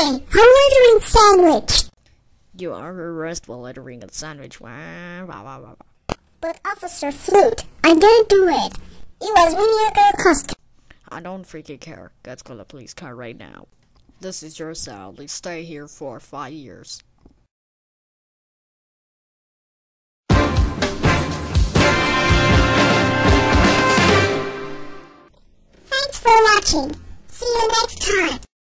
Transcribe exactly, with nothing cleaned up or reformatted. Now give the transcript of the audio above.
Hey, I'm ordering sandwich. You are arrested while ordering a sandwich. Wah, wah, wah, wah. But Officer Flute, I didn't do it. It was really a good costume. I don't freaking care. Let's call the police car right now. This is your cell. Please stay here for five years. Thanks for watching. See you next time.